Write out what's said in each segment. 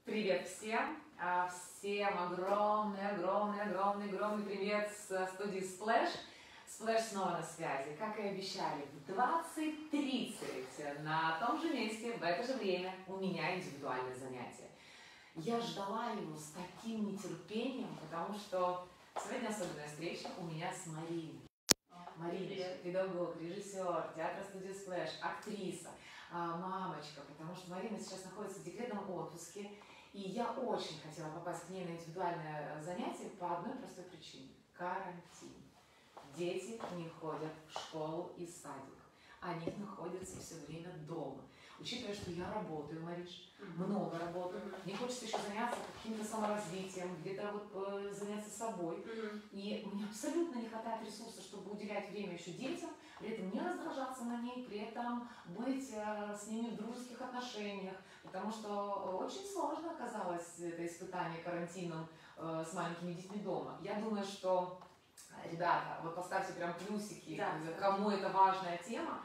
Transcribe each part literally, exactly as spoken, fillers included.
Привет всем! А, Всем огромный, огромный, огромный, огромный привет с студии Splash. Splash снова на связи. Как и обещали, в двадцать тридцать на том же месте, в это же время у меня индивидуальное занятие. Я ждала его с таким нетерпением, потому что сегодня особенная встреча у меня с Мариной. Марина, педагог, режиссер, театра студии Splash, актриса, мамочка, потому что Марина сейчас находится в декретном отпуске, и я очень хотела попасть к ней на индивидуальное занятие по одной простой причине – карантин. Дети не ходят в школу и садик, они находятся все время дома. Учитывая, что я работаю, Мариш, много работаю, мне хочется еще заняться каким-то саморазвитием, где-то вот заняться собой. И мне абсолютно не хватает ресурсов, чтобы уделять время еще детям, при этом не раздражаться на ней, при этом быть с ними в дружеских отношениях, потому что очень сложно оказалось это испытание карантином с маленькими детьми дома. Я думаю, что, ребята, вот поставьте прям плюсики, да, кому это важная тема,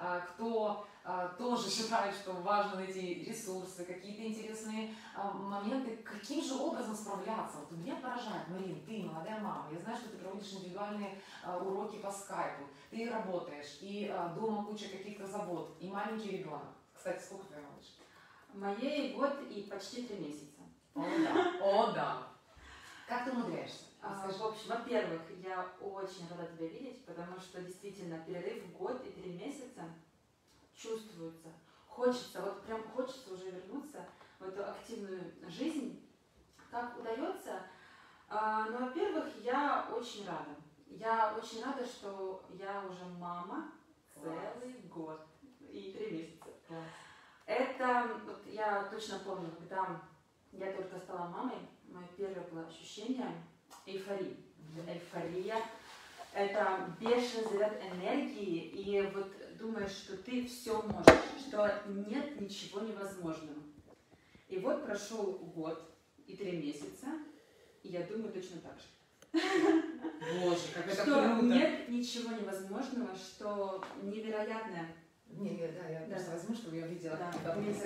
кто тоже считает, что важно найти ресурсы, какие-то интересные моменты, каким же образом справляться. Вот меня поражает, Марин, ты молодая мама, я знаю, что ты проводишь индивидуальные уроки по скайпу, ты работаешь, и дома куча каких-то забот, и маленький ребенок. Кстати, сколько твоя малышка? Моей год и почти три месяца. О да, о да. Как ты умудряешься? А, в общем, во-первых, я очень рада тебя видеть, потому что действительно перерыв в год и три месяца чувствуется. Хочется, вот прям хочется уже вернуться в эту активную жизнь. Как удается? А, ну, во-первых, я очень рада. Я очень рада, что я уже мама целый год и три месяца. Класс. Это, вот я точно помню, когда я только стала мамой, мое первое было ощущение эйфории. Эйфория – это бешеный заряд энергии, и вот думаешь, что ты все можешь, что нет ничего невозможного. И вот прошел год и три месяца, и я думаю точно так же. Боже, как это что круто! Нет ничего невозможного, что невероятное. Не, не, да, я да. просто возьму, чтобы я видела, да. куда Привет,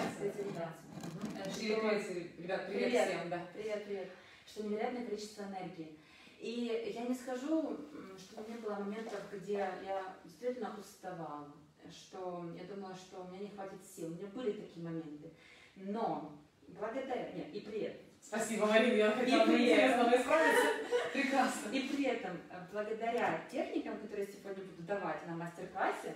привет, ребят, привет, привет всем, да. Привет, привет. Что невероятное количество энергии. И я не скажу, что у меня было моментов, где я действительно уставала, что я думала, что у меня не хватит сил. У меня были такие моменты. Но благодаря... Нет, и при этом... Спасибо, Марина, я хотела бы интересно исправиться. Прекрасно. И при этом, благодаря техникам, которые я сегодня буду давать на мастер-классе,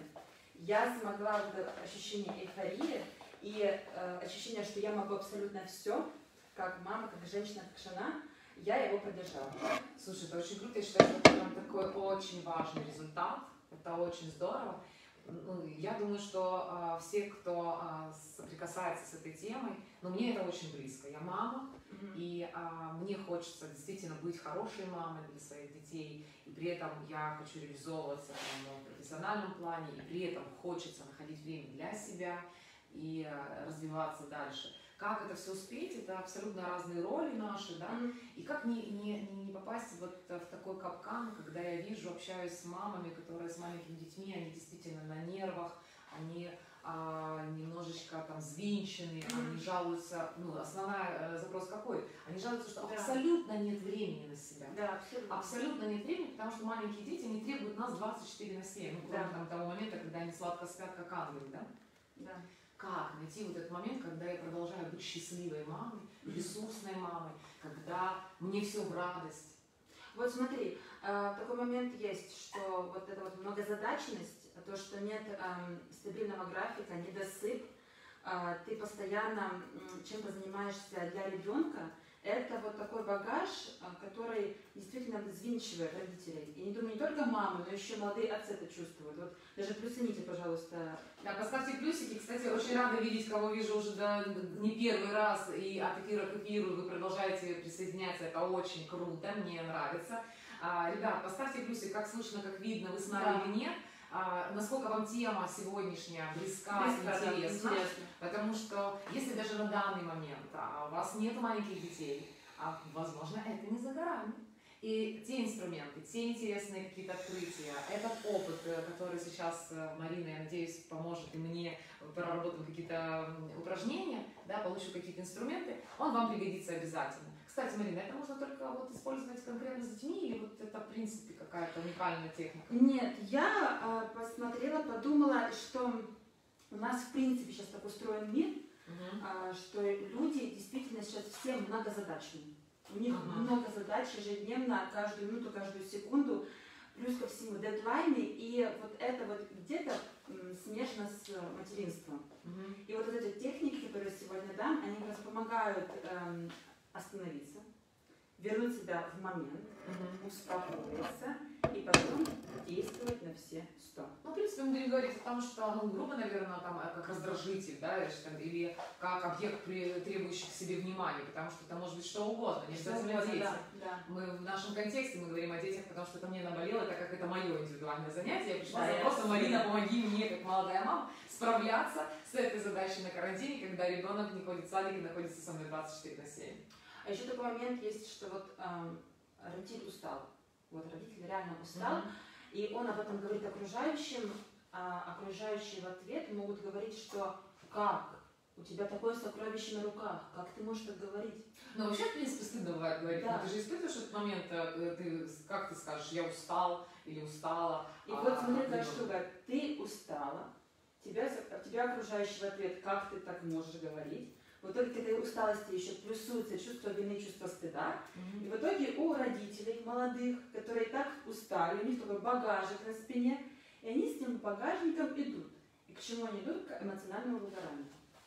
я смогла вот это ощущение эйфории и э, ощущение, что я могу абсолютно все, как мама, как женщина, как жена, я его поддержала. Слушай, это очень круто, я считаю, что это прям такой очень важный результат, это очень здорово. Ну, я думаю, что а, все, кто а, соприкасается с этой темой, но мне это очень близко. Я мама, mm-hmm. и а, мне хочется действительно быть хорошей мамой для своих детей, и при этом я хочу реализовываться там, в профессиональном плане, и при этом хочется находить время для себя и а, развиваться дальше. Как это все успеть, это абсолютно разные роли наши, да, mm-hmm. и как не, не, не попасть вот в такой капкан, когда я вижу, общаюсь с мамами, которые с маленькими детьми, они действительно на нервах, они а, немножечко там взвинчены, mm-hmm. они жалуются, ну, основной э, запрос какой? Они жалуются, что да. абсолютно нет времени на себя. Да, абсолютно. Абсолютно нет времени, потому что маленькие дети, они требуют нас двадцать четыре на семь, ну, кроме да. там, того момента, когда они сладко спят, как ангелы, да? Да. Как найти вот этот момент, когда я продолжаю быть счастливой мамой, ресурсной мамой, когда мне все в радость? Вот смотри, такой момент есть, что вот эта вот многозадачность, то, что нет стабильного графика, недосып, ты постоянно чем-то занимаешься для ребенка, это вот такой багаж, который действительно взвинчивает родителей. И не думаю, не только мамы, но еще молодые отцы это чувствуют. Вот даже плюсаните, пожалуйста. Да, поставьте плюсики. Кстати, очень рада видеть, кого вижу уже да, не первый раз, и от эфира к эфиру вы продолжаете присоединяться. Это очень круто, мне нравится. А, ребят, поставьте плюсик, как слышно, как видно, вы с нами да. или нет. А, насколько вам тема сегодняшняя близка, близко, интересна, да, потому что если даже на данный момент а, у вас нет маленьких детей, а, возможно, это не за горами. И те инструменты, те интересные какие-то открытия, этот опыт, который сейчас Марина, я надеюсь, поможет и мне, проработаем какие-то упражнения, да, получу какие-то инструменты, он вам пригодится обязательно. Кстати, Марина, это можно только вот использовать конкретно с детьми или вот это в принципе какая-то уникальная техника? Нет, я э, посмотрела, подумала, что у нас в принципе сейчас так устроен мир, uh-huh. э, что люди действительно сейчас все многозадачные. У них uh-huh. много задач ежедневно, каждую минуту, каждую секунду, плюс ко всему дедлайны, и вот это вот где-то смешано с материнством. Uh-huh. И вот эти техники, которые сегодня дам, они как раз помогают эм, остановиться, вернуть себя в момент, uh-huh. успокоиться и потом действовать на все сто. Ну, в принципе, мы будем говорить о том, что, ну, грубо, наверное, там, как раздражитель, да, или как объект, требующий к себе внимания, потому что это может быть что угодно, не обязательно дети. Да, да. Мы в нашем контексте мы говорим о детях, потому что это мне наболело, так как это мое индивидуальное занятие. Я пришла да, за просто, Марина, помоги мне, как молодая мама, справляться с этой задачей на карантине, когда ребенок не ходит в садик и находится со мной двадцать четыре на семь. А еще такой момент есть, что вот эм, родитель устал. Вот родитель реально устал, mm-hmm. и он об этом говорит окружающим, а окружающие в ответ могут говорить, что как? У тебя такое сокровище на руках, как ты можешь так говорить? Ну, вообще, в принципе, стыдно бывает говорить. Да. Ты же испытываешь этот момент, ты, как ты скажешь, я устал или устала. И а, вот смотри, какая штука, ты устала, тебя, тебя окружающий в ответ, как ты так можешь говорить? В итоге к этой усталости еще плюсуется чувство вины, чувство стыда. Mm-hmm. И в итоге у родителей молодых, которые так устали, у них такой багажик на спине, и они с этим багажником идут. И к чему они идут? К эмоциональному выгоранию.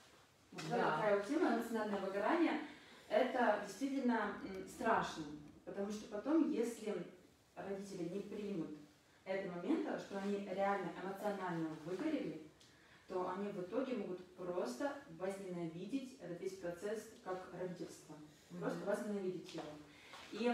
Вот да. Такая вот тема, эмоциональное выгорание, это действительно страшно. Потому что потом, если родители не примут этого момента, что они реально эмоционально выгорели, то они в итоге могут просто возненавидеть этот весь процесс как родительство. Mm-hmm. Просто возненавидеть его. И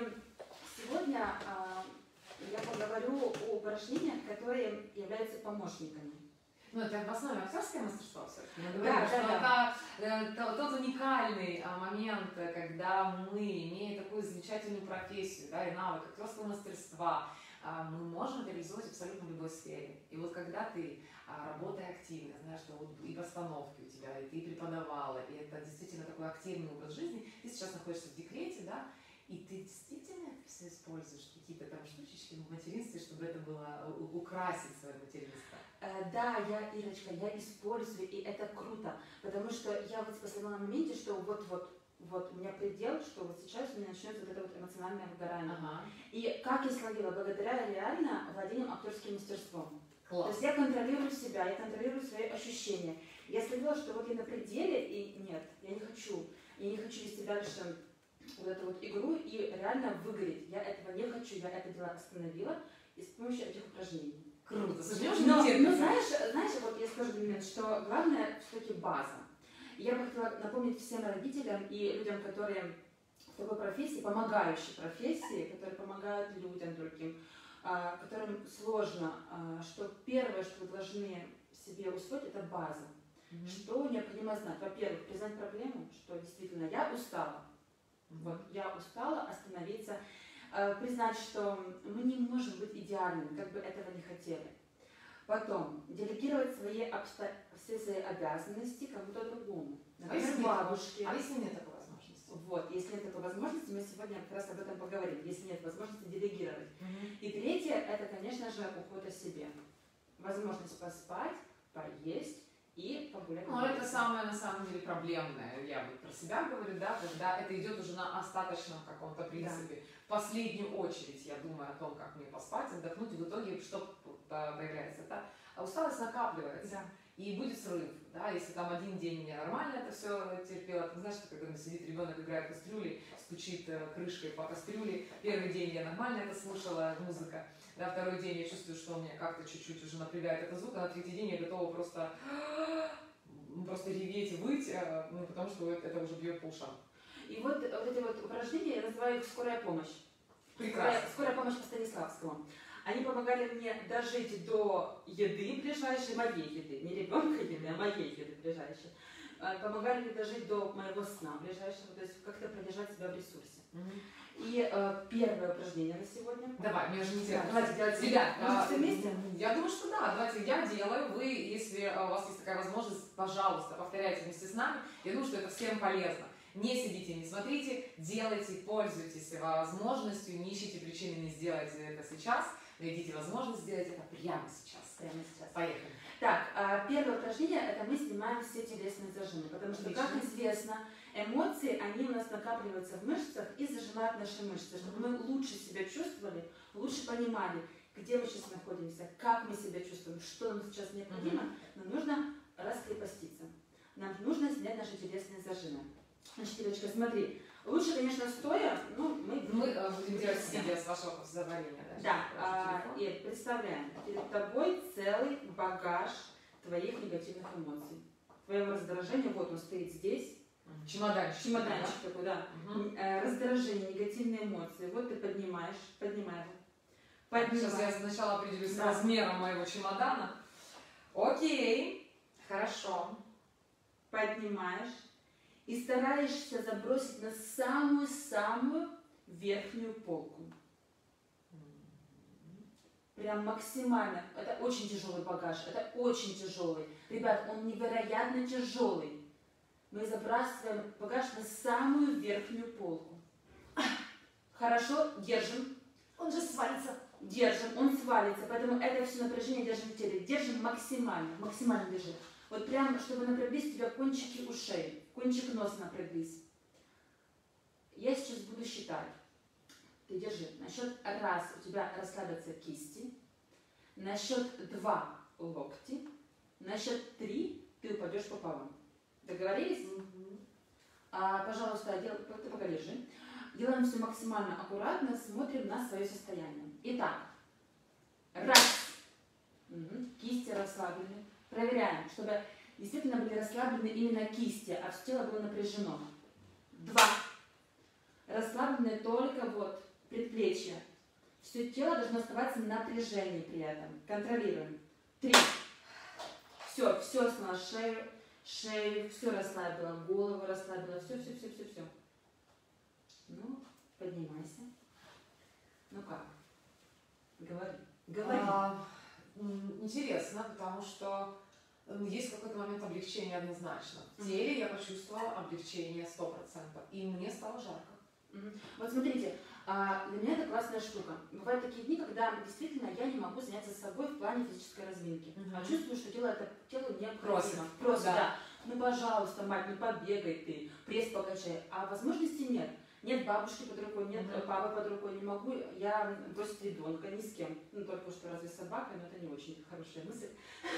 сегодня а, я поговорю о упражнениях, которые являются помощниками. Ну, это в основе актерское мастерство все-таки. Мы да, говорим, да, что да. это, это тот уникальный а, момент, когда мы, имея такую замечательную профессию, да, и навык актерского мастерства, а, мы можем реализовать абсолютно в любой сфере. И вот когда ты, а, работая активно, знаешь, что вот и постановки у тебя, и ты преподавала, и это действительно такой активный образ жизни, ты сейчас находишься в декрете, да, и ты действительно все используешь какие-то там штучечки в материнстве, чтобы это было украсить свое материнство. Э, да, я, Ирочка, я использую, и это круто, потому что я вот посмотрела на моменте, что вот-вот, вот у меня предел, что вот сейчас у меня начнется вот это вот эмоциональное выгорание. Ага. И как я словила, благодаря реально владением актерским мастерством. Класс. То есть я контролирую себя, я контролирую свои ощущения. Я словила, что вот я на пределе, и нет, я не хочу, я не хочу вести дальше вот эту вот игру и реально выгореть. Я этого не хочу, я это дело остановила и с помощью этих упражнений. Круто, но, но знаешь, знаешь, вот я скажу момент, что главное все-таки база. И я бы хотела напомнить всем родителям и людям, которые в такой профессии, помогающей профессии, которые помогают людям другим, которым сложно, что первое, что вы должны себе усвоить, это база. Mm-hmm. Что необходимо знать? Во-первых, признать проблему, что действительно я устала. Mm-hmm. Вот, я устала, остановиться. Признать, что мы не можем быть идеальными, как бы этого не хотели. Потом, делегировать свои обсто... все свои обязанности кому-то другому. Например, а бабушке. А если нет такой возможности? Вот, если нет такой возможности, мы сегодня как раз об этом поговорим. Если нет возможности делегировать. Mm-hmm. И третье, это, конечно же, уход о себе. Возможность поспать, поесть и погулять. Ну, это самое, на самом деле, проблемное. Я вот про себя говорю, да, когда это идет уже на остаточном каком-то принципе. Да. В последнюю очередь я думаю о том, как мне поспать, отдохнуть, и в итоге что появляется, да? А усталость накапливается, да. И будет срыв, да, если там один день мне нормально это все терпело, ты знаешь, что когда сидит ребенок, играет в кастрюли, стучит крышкой по кастрюле, первый день я нормально это слушала, музыка, да, второй день я чувствую, что у меня как-то чуть-чуть уже напрягает этот звук, а на третий день я готова просто, просто реветь и выть, ну, потому что это уже бьет по ушам. И вот, вот эти вот упражнения, я называю их «Скорая помощь». Прекрасно. Скорая, скорая помощь по Станиславскому. Они помогали мне дожить до еды ближайшей, моей еды. Не ребенка еды, а моей еды ближайшей. помогали дожить до моего сна ближайшего, то есть как-то продержать себя в ресурсе. Мгм. И э, первое упражнение на сегодня. Давай, мне же не Да, интересно. давайте делать. Ребят, Может, а, все вместе? я думаю, что да, давайте я делаю, вы, если а, у вас есть такая возможность, пожалуйста, повторяйте вместе с нами. Я думаю, что это всем полезно. Не сидите, не смотрите, делайте, пользуйтесь возможностью, не ищите причины не сделать это сейчас, найдите возможность сделать это прямо сейчас. Прямо сейчас. Поехали. Так, а, первое упражнение, это мы снимаем все телесные зажимы, потому что, Отлично. как известно, эмоции, они у нас накапливаются в мышцах и зажимают наши мышцы, чтобы мы лучше себя чувствовали, лучше понимали, где мы сейчас находимся, как мы себя чувствуем, что нам сейчас необходимо, нам нужно раскрепоститься. Нам нужно снять наши телесные зажимы. Значит, Ирочка, смотри, лучше, конечно, стоя, ну, мы... Мы э, будем делать сидя с вашего позволения. Да, а, и представляем, перед тобой целый багаж твоих негативных эмоций. Твоего раздражения, вот он стоит здесь. Чемоданчик. Чемоданчик такой, да. Угу. Раздражение, негативные эмоции. Вот ты поднимаешь, поднимаешь. Поднимаешь. Сейчас я сначала определюсь Да. с размером моего чемодана. Окей, хорошо. Поднимаешь. И стараешься забросить на самую-самую верхнюю полку. Прям максимально. Это очень тяжелый багаж. Это очень тяжелый. Ребят, он невероятно тяжелый. Мы забрасываем багаж на самую верхнюю полку. Хорошо, держим. Он же свалится. Держим, он свалится. Поэтому это все напряжение держим в теле. Держим максимально. Максимально держим. Вот прям, чтобы напряглись у тебя кончики ушей. Кончик носа напряглись. Я сейчас буду считать. Ты держи. На счет раз у тебя расслабятся кисти. На счет два локти. На счет три ты упадешь пополам. Договорились? Угу. А, пожалуйста, дел... ты пока держи. Делаем все максимально аккуратно, смотрим на свое состояние. Итак, раз. Угу. Кисти расслаблены. Проверяем, чтобы действительно были расслаблены именно кисти, а все тело было напряжено. Два. Расслаблены только вот предплечья. Все тело должно оставаться на напряжении при этом. Контролируем. Три. Все, все расслабило шею, шею, все расслабило, голову расслабило, все, все, все, все, все. Ну, поднимайся. Ну как? Говори. Говори. А, интересно, потому что есть какой-то момент облегчения однозначно. В теле я почувствовала облегчение сто процентов. И мне стало жарко. Вот смотрите, для меня это классная штука. Бывают такие дни, когда действительно я не могу заняться собой в плане физической разминки. Угу. А чувствую, что тело это тело необходимо. Просит. Просит, Да. да. Ну пожалуйста, мать, ну побегай ты, пресс покачай. А возможности нет. Нет бабушки под рукой, нет Угу. папы под рукой, не могу я бросить ребенка ни с кем. Ну только что разве собака, но это не очень хорошая мысль.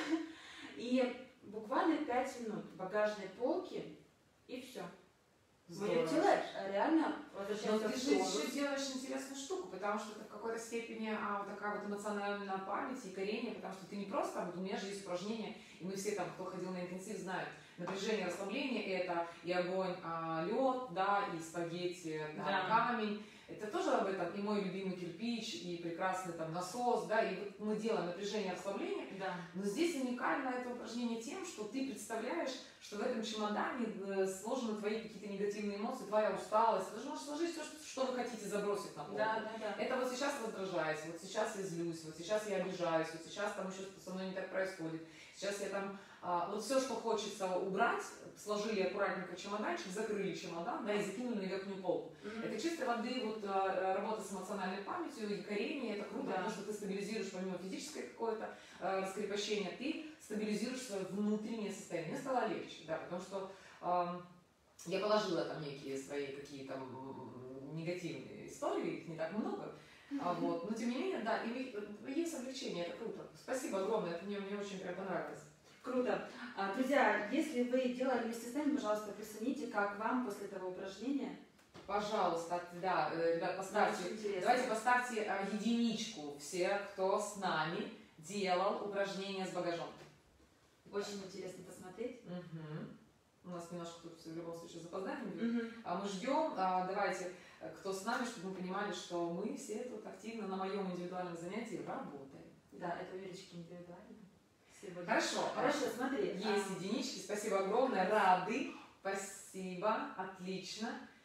И буквально пять минут багажной полки и все. Мое тело реально возвращается Но ты в же тонус. еще делаешь интересную штуку, потому что это в какой-то степени а, вот такая вот эмоциональная память и корение, потому что ты не просто, вот у меня же есть упражнения, и мы все там, кто ходил на интенсив, знают, напряжение, расслабление – это и огонь, а, лед, да, и спагетти, да, Да. камень. Это тоже об этом, и мой любимый кирпич, и прекрасный там насос, да, и вот мы делаем напряжение, расслабление. Да. Но здесь уникально это упражнение тем, что ты представляешь, что в этом чемодане э, сложены твои какие-то негативные эмоции, твоя усталость. Ты же можешь сложить все, что, что вы хотите забросить на полку. Да, да, да. Это вот сейчас раздражаюсь, вот сейчас я злюсь, вот сейчас я обижаюсь, вот сейчас там еще что-то со мной не так происходит. Сейчас я там, а, вот все, что хочется убрать, сложили аккуратненько чемоданчик, закрыли чемодан, да, и закинули на верхнюю полку. Мгм. Это чистой воды вот а, работа с эмоциональной памятью и корение, это круто, Да. потому что ты стабилизируешь помимо физической какое-то а, раскрепощения, ты стабилизируешь свое внутреннее состояние. Мне стало легче, да, потому что а, я положила там некие свои какие-то м, негативные истории, их не так много, а, вот, но тем не менее, да, и есть облегчение, это круто. Спасибо огромное, это мне, мне очень прям понравилось. Круто. А, Друзья, если вы делали вместе с нами, пожалуйста, присоедините, как вам после этого упражнения. Пожалуйста, да, э, ребят, поставьте, Очень интересно. давайте поставьте а, единичку все, кто с нами делал упражнения с багажом. Очень интересно посмотреть. Угу. У нас немножко тут в любом случае запоздание будет. Мгм. А мы ждем, а, давайте, э, кто с нами, чтобы мы понимали, что мы все тут активно на моем индивидуальном занятии работаем. Да, это у Верочки индивидуально. Спасибо. Хорошо. Хорошо, смотри. Есть а... единички, спасибо огромное, рады, спасибо, отлично.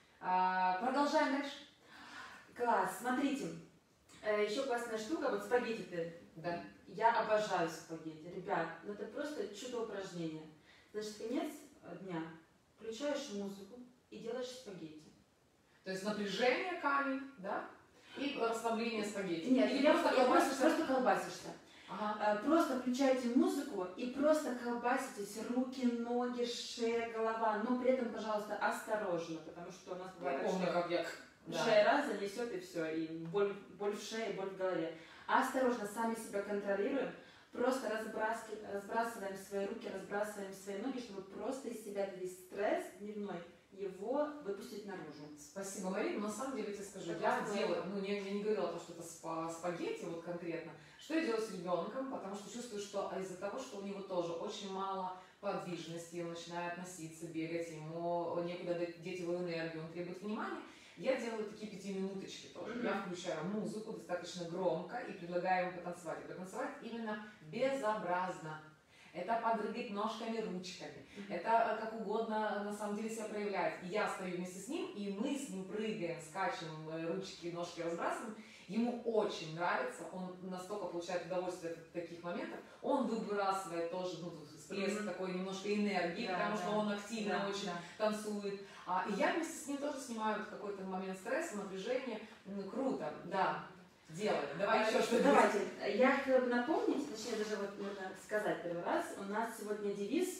А, продолжаем дальше. Класс, смотрите, еще классная штука, вот спагетти-то. Да. Я обожаю спагетти. Ребят, ну это просто чудо упражнение. Значит, конец дня, включаешь музыку и делаешь спагетти. То есть напряжение камень, да? И расслабление спагетти. Нет, Или я, просто я колбасишься? просто, просто колбасишься. Ага. Просто включайте музыку и просто колбаситесь, руки, ноги, шея, голова. Но при этом, пожалуйста, осторожно, потому что у нас бывает, Я помню, что как я... Да. шея раз занесет и все, и боль, боль в шее, боль в голове. Осторожно, сами себя контролируем, просто разбрасываем, разбрасываем свои руки, разбрасываем свои ноги, чтобы просто из себя весь стресс дневной, его выпустить наружу. Спасибо, Марина. Но на самом деле, я тебе скажу, Это я классно. делаю, ну, я, я не говорила о том, что это спа, спагетти, вот конкретно. Что я делаю с ребенком, потому что чувствую, что из-за того, что у него тоже очень мало подвижности, он начинает носиться, бегать, ему некуда деть его энергию, он требует внимания, я делаю такие пятиминуточки тоже. Mm-hmm. Я включаю музыку достаточно громко и предлагаю ему потанцевать. И потанцевать именно безобразно. Это подрыгать ножками, ручками. Mm-hmm. Это как угодно на самом деле себя проявляет. И я стою вместе с ним, и мы с ним прыгаем, скачем, ручки, ножки разбрасываем. Ему очень нравится, он настолько получает удовольствие от таких моментов. Он выбрасывает тоже, ну, всплеск mm-hmm. такой немножко энергии, да, потому да. что он активно да, очень да. танцует. А, и я вместе с ним тоже снимаю в какой-то момент стресса, напряжения. Ну, круто, да. Делай. Давай а, еще что-то. Давайте. Я хотела бы напомнить, точнее даже вот нужно сказать первый раз, у нас сегодня девиз,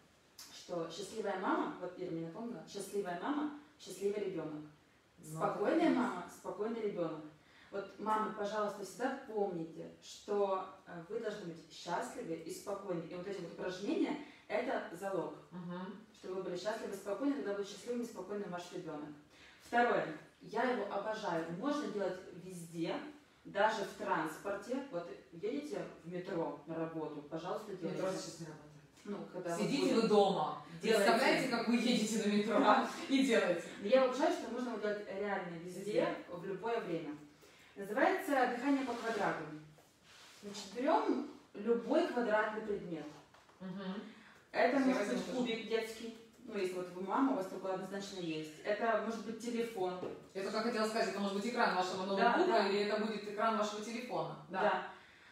что счастливая мама, вот Ира мне напомнила, счастливая мама, счастливый ребенок. Спокойная ну, мама, спокойный ребенок. Вот, мамы, пожалуйста, всегда помните, что вы должны быть счастливы и спокойны. И вот эти вот упражнения – это залог. Угу. Чтобы вы были счастливы и спокойны, тогда будет счастливым и спокойным ваш ребенок. Второе. Я его обожаю. Можно делать везде, даже в транспорте. Вот едете в метро на работу, пожалуйста, делайте. Метро сейчас не работает. Ну, когда сидите вы, вы дома, делайте. Представляете, как вы едете на метро, да. и делаете. Я уважаю, что можно его делать реально везде, везде, в любое время. Называется дыхание по квадрату. Значит, берем любой квадратный предмет. Угу. Это Все может быть кубик детский. Ну, если вот вы мама, у вас такое однозначно есть. Это может быть телефон. Я только хотела сказать, это может быть экран вашего ноутбука, да, да. или это будет экран вашего телефона. Да. да.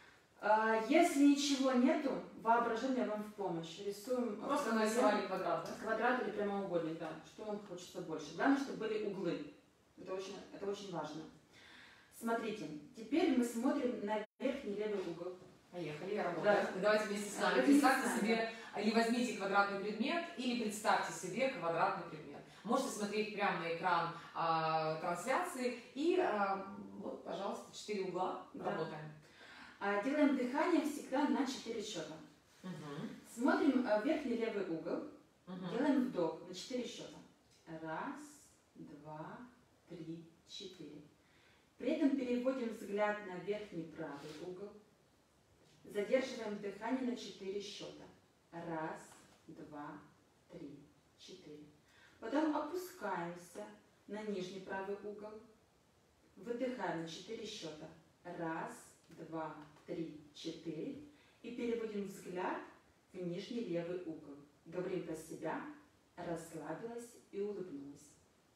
А, если ничего нету, воображение вам в помощь. Рисуем. Просто нарисовали квадрат, да? Квадрат или прямоугольник, да. Что вам хочется больше. Главное, чтобы были углы. Это очень, это очень важно. Смотрите, теперь мы смотрим на верхний левый угол. Поехали, я работаю. Да. Давайте вместе с нами. Представьте себе, или возьмите квадратный предмет, или представьте себе квадратный предмет. Можете смотреть прямо на экран а, трансляции и, а, вот, пожалуйста, четыре угла. Да. Работаем. А, делаем дыхание всегда на четыре счета. Угу. Смотрим а, верхний левый угол. Угу. Делаем вдох на четыре счета. Раз, два, три, четыре. При этом переводим взгляд на верхний правый угол. Задерживаем дыхание на четыре счета. Раз, два, три, четыре. Потом опускаемся на нижний правый угол. Выдыхаем на четыре счета. Раз, два, три, четыре. И переводим взгляд в нижний левый угол. Говорим про себя. Расслабилась и улыбнулась.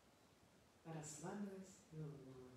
Расслабилась и улыбнулась.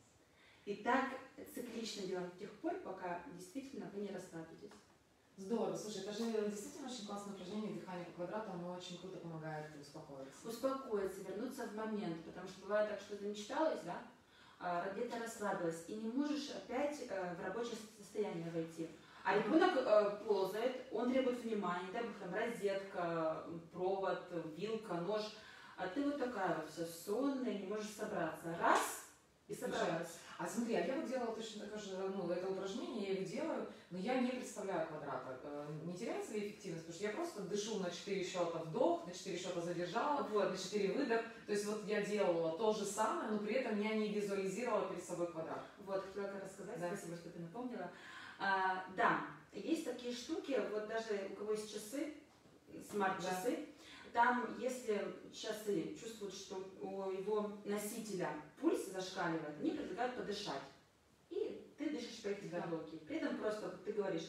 И так циклично делаем до тех пор, пока действительно вы не расслабитесь. Здорово. Слушай, это же действительно очень классное упражнение дыхания по квадрату, оно очень круто помогает успокоиться. Успокоиться, вернуться в момент, потому что бывает так, что замечталась, да, где-то расслабилась, и не можешь опять в рабочее состояние войти. А ребенок ползает, он требует внимания, да, там розетка, провод, вилка, нож, а ты вот такая вот вся сонная, не можешь собраться. Раз, и собралась. А смотри, а я вот делала точно такое же, ну, это упражнение, я его делаю, но я не представляю квадрата. Не теряется ли эффективность? Потому что я просто дышу на четыре счета вдох, на четыре счета задержала, вот, на четыре выдох. То есть вот я делала то же самое, но при этом я не визуализировала перед собой квадрат. Вот, хотела как рассказать, да. Спасибо, что ты напомнила. А, да, есть такие штуки, вот даже у кого есть часы, смарт-часы, да. Там, если часы чувствуют, что у его носителя пульс зашкаливает, они предлагают подышать. И ты дышишь по этим блоки. При этом просто ты говоришь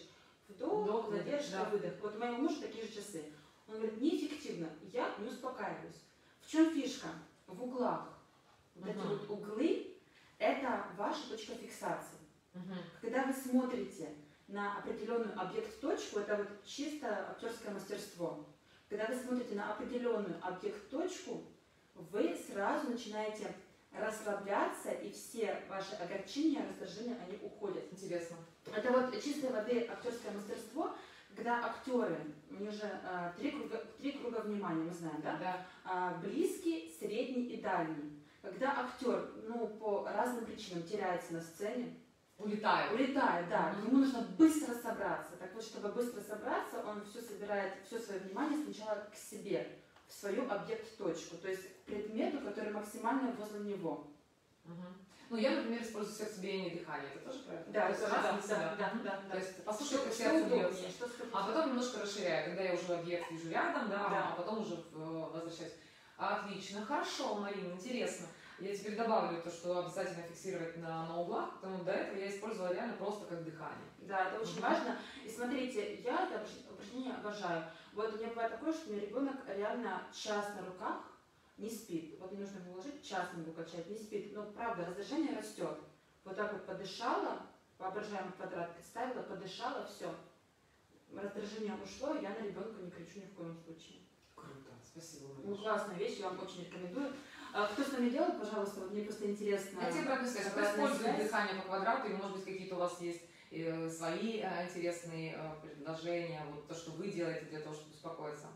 Вдох, Вдох, задержка, да. выдох. Вот у моего мужа такие же часы. Он говорит, неэффективно, я не успокаиваюсь. В чем фишка? В углах. Вот эти Мгм. вот углы – это ваша точка фиксации. Мгм. Когда вы смотрите на определенную объект-точку, это вот чисто актерское мастерство. Когда вы смотрите на определенную объект-точку, вы сразу начинаете расслабляться, и все ваши огорчения, раздражения, они уходят. Интересно. Это вот чистой воды актерское мастерство, когда актеры, у них же а, три, круга, три круга внимания, мы знаем, да? Да. А, близкий, средний и дальний. Когда актер, ну, по разным причинам теряется на сцене, Улетаю. улетает, да, Мгм. ему нужно быстро собраться. Так вот, чтобы быстро собраться, он все собирает, все свое внимание сначала к себе, в свою объект-точку, то есть к предмету, который максимально возле него. Мгм. Ну, я, например, использую сердцебиение и дыхание. Это тоже правильно? Да, То есть да, раз да, на себя. да, да, Мгм. да, То да. есть послушать, Что, как что сердце удобнее, бьется. что скажете? А потом немножко расширяю, когда я уже объект вижу рядом, да, Да. а потом уже в- возвращаюсь. Отлично, хорошо, Марина, интересно. Я теперь добавлю то, что обязательно фиксировать на, на углах, потому что до этого я использовала реально просто как дыхание. Да, это очень Мгм. важно. И смотрите, я это упражнение обожаю. Вот у меня бывает такое, что у меня ребенок реально час на руках не спит. Вот мне нужно его уложить, час на руку качать, не спит. Но правда, раздражение растет. Вот так вот подышала, воображаемый квадрат представила, подышала, все. Раздражение ушло, я на ребенка не кричу ни в коем случае. Круто, спасибо, Ну, Марина. классная вещь, я вам очень рекомендую. А кто с вами делает, пожалуйста, вот мне просто интересно. Дайте обратную связь. Кто обратная использует связь. дыхание по квадрату, или, может быть, какие-то у вас есть э, свои э, интересные э, предложения, вот то, что вы делаете для того, чтобы успокоиться.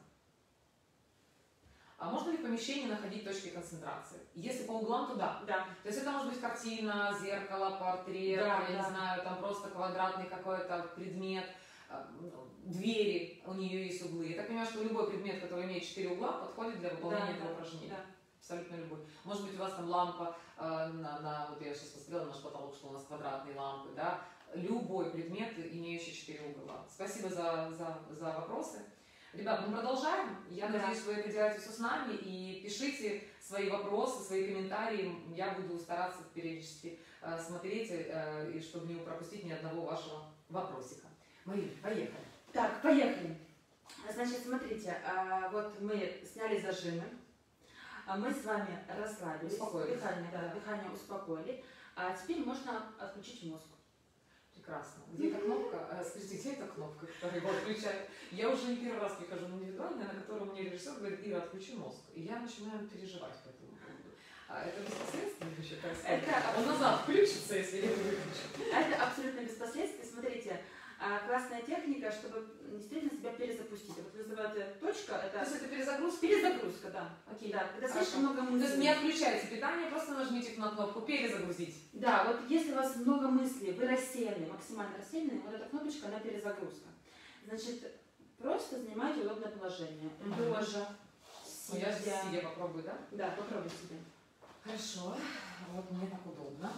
А можно ли в помещении находить точки концентрации? Если по углам, то да. Да. То есть это может быть картина, зеркало, портрет, Да, я да. не знаю, там просто квадратный какой-то предмет, э, двери, у нее есть углы. Я так понимаю, что любой предмет, который имеет четыре угла, подходит для выполнения Да, этого да, упражнения. да. Абсолютно любой. Может быть, у вас там лампа, э, на, на, вот я сейчас посмотрела на наш потолок, что у нас квадратные лампы, да. Любой предмет, имеющий четыре угла. Спасибо за, за, за вопросы. Ребят, мы продолжаем. Я Да. надеюсь, вы это делаете все с нами. И пишите свои вопросы, свои комментарии. Я буду стараться периодически э, смотреть, э, и чтобы не пропустить ни одного вашего вопросика. Марина, поехали. Так, поехали. Значит, смотрите, а, вот мы сняли зажимы, а мы с вами расслабились, Успокоились. дыхание, да, Да. дыхание успокоили, а теперь можно отключить мозг. Прекрасно. Где эта кнопка? Э, Скажите, где эта кнопка, которая его отключает? Я уже не первый раз прихожу на индивидуальное, на котором мне режиссер говорит: Ира, отключи мозг. И я начинаю переживать по этому поводу. А это беспосредственно вообще происходит? Это- Он назад включится, если я его выключу. Это абсолютно без последствий. Смотрите, а, классная техника, чтобы действительно себя перезапустить. Вот вызывает эта точка, То это есть это перезагрузка? перезагрузка, да. Окей. Да, когда Хорошо. слишком много То мыслей. есть не отключайте питание, просто нажмите на кнопку «Перезагрузить». Да, вот если у вас много мыслей, вы рассеяны, максимально рассеяны, вот эта кнопочка, она перезагрузка. Значит, просто занимайте удобное положение. Мгм. Лежа, Ну, я же сидя. сидя попробую, да? Да, попробуй себе. Хорошо. Вот мне так удобно.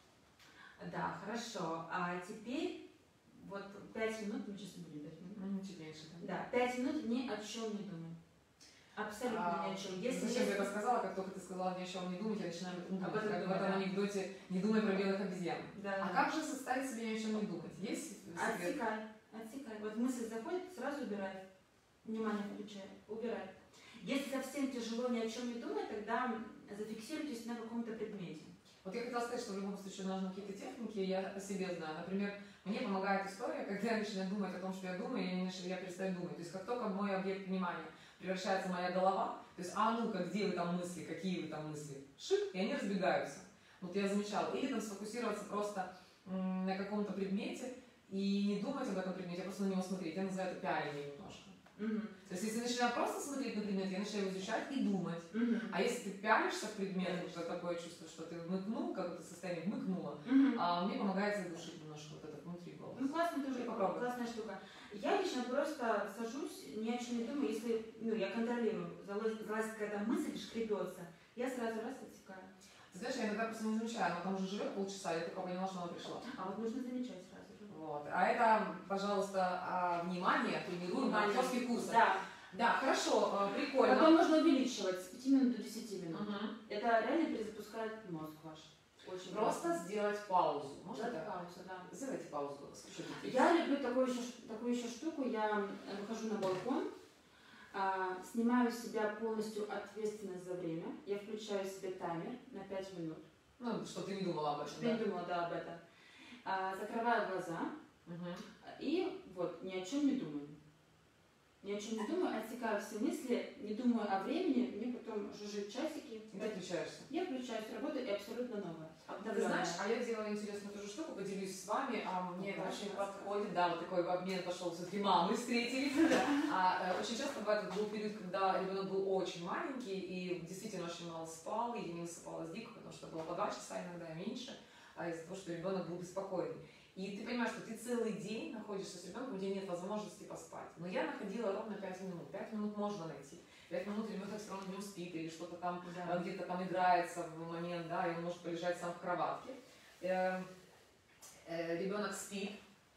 Да, хорошо. А теперь вот пять минут, мы сейчас будем пять минут. Ну, чуть меньше, да? Да, пять минут ни о чем не думаем. Абсолютно А, ни о чем. Если Зачем есть- я это сказала? Как только ты сказала ни о чем не думать, я начинаю об этом Об думать. этом Как в думать, этом да. анекдоте «Не думай про белых обезьян». Да, А да. как же заставить себя ни о чем не думать? Есть секрет? Отсекай, отсекай. Вот мысль заходит, сразу убирай. Внимание включай, убирай. Если совсем тяжело ни о чем не думать, тогда зафиксируйтесь на каком-то предмете. Вот я хотела сказать, что в любом случае нужны какие-то техники, я по себе знаю. Например, мне помогает история, когда я начинаю думать о том, что я думаю, я, не нач- я перестаю думать. То есть как только мой объект внимания превращается в моя голова, то есть, а ну-ка, где вы там мысли, какие вы там мысли, шик, и они разбегаются. Вот я замечала. Или там сфокусироваться просто м, на каком-то предмете и не думать об этом предмете, а просто на него смотреть. Я называю это пяление немножко. Мгм. То есть если я начинаю просто смотреть на предмет, я начинаю его изучать и думать. Мгм. А если ты пялишься в предмет, вот такое чувство, что ты вмыкнул, как это состояние вмыкнуло, Мгм. а мне помогает заглушить немножко вот это внутри голос. Ну, классно тоже, Попробуй. классная штука. Я лично просто сажусь, ни о чем не думаю, если ну, я контролирую, залазит, залазит какая-то мысль, шкребется, я сразу раз отсекаю. Ты знаешь, я иногда просто не замечаю, она там уже живет полчаса, я только поняла, что она пришла. А вот нужно замечать сразу же. Вот. А это, пожалуйста, а, внимание тренируем на Внимание. актерских курсах. Да. Да, хорошо, а, прикольно. Потом можно увеличивать с пяти минут до десяти минут. Мгм. Это реально перезапускает мозг ваш. Очень Просто классно. сделать паузу. Можно Сделать так? паузу, да. Сделайте паузу. Слушайте. Я люблю такую еще, такую еще штуку. Я выхожу на балкон, а, снимаю с себя полностью ответственность за время. Я включаю себе таймер на пять минут. Ну, что ты не думала об этом, Чтобы я не думала, да, об этом. А, закрываю глаза Угу. и вот ни о чем не думаю. Ни о чем не думаю, отсекаю все мысли, не думаю о времени, мне потом жужжат часики. И ты включаешься. Я включаюсь в работу и абсолютно новая. Ты знаешь, а я делала интересную тоже штуку, поделюсь с вами, а мне это очень подходит, да, вот такой обмен пошел, все-таки мамы встретились. А, э, очень часто бывает, был период, когда ребенок был очень маленький и действительно очень мало спал, и не высыпалась дико, потому что было по два часа иногда меньше, а из-за того, что ребенок был беспокойный. И ты понимаешь, что ты целый день находишься с ребенком, где нет возможности поспать. Но я находила ровно пять минут. пять минут можно найти. пять минут ребенок все равно днем спит или что-то там, Да. где-то там играется в момент, да, и он может полежать сам в кроватке. Э, э, ребенок спит,